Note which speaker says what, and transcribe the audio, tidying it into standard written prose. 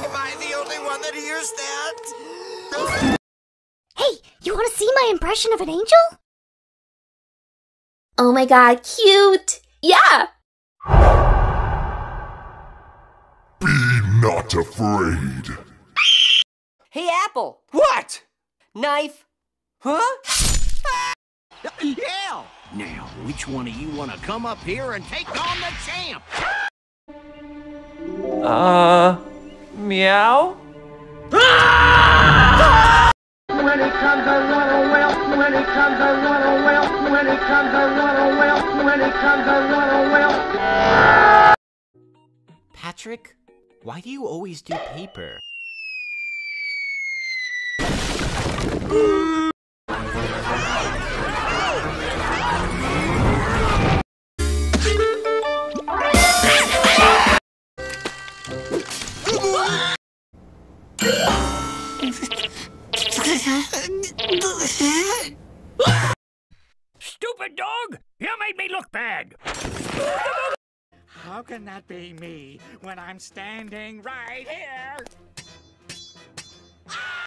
Speaker 1: Am I the only one that hears that?
Speaker 2: Hey, you want to see my impression of an angel?
Speaker 3: Oh my god, cute! Yeah!
Speaker 4: Be not afraid.
Speaker 5: Hey, Apple!
Speaker 1: What?
Speaker 5: Knife!
Speaker 1: Huh?
Speaker 6: Yeah! Now, which one of you want to come up here and take on the champ?
Speaker 1: Meow?
Speaker 7: When it comes to run well, when it comes to run well, when it comes to run well, when it comes to run well.
Speaker 8: Patrick, why do you always do paper?
Speaker 6: Stupid dog! You made me look bad!
Speaker 9: How can that be me when I'm standing right here?